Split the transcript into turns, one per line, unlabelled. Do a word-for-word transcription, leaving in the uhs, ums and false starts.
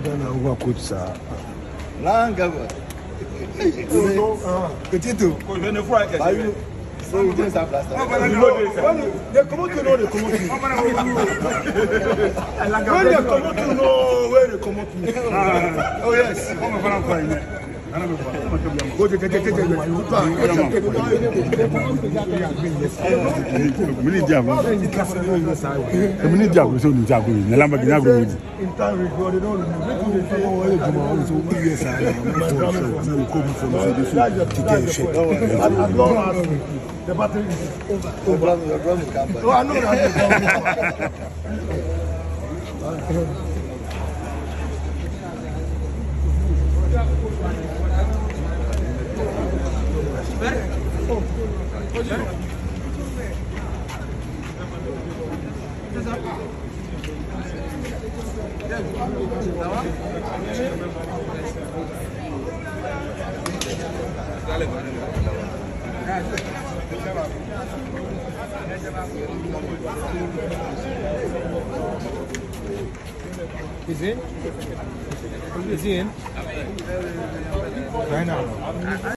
Ghana over coach sir.
Langa. Petito. So we just have last time.
They come out to know they come out to. When they come out to know where they come out to.
Oh yes.
Go to take take take.
Mini diabo. Mini diabo so ni diabo ni lamba gina go ni.
In time record they don't remember they say oh where Juma so we yes I am. So we come from the shit. As long as the battery is over.
Over your drum will come back.
Oh I know that. Is it? Is he in? Right now.